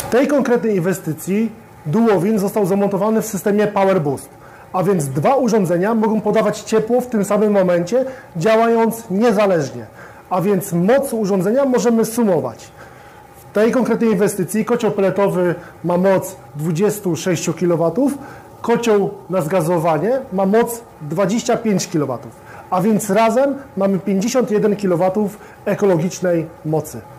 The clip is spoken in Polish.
W tej konkretnej inwestycji Duowin został zamontowany w systemie Power Boost, a więc dwa urządzenia mogą podawać ciepło w tym samym momencie, działając niezależnie, a więc moc urządzenia możemy sumować. W tej konkretnej inwestycji kocioł peletowy ma moc 26 kW, kocioł na zgazowanie ma moc 25 kW, a więc razem mamy 51 kW ekologicznej mocy.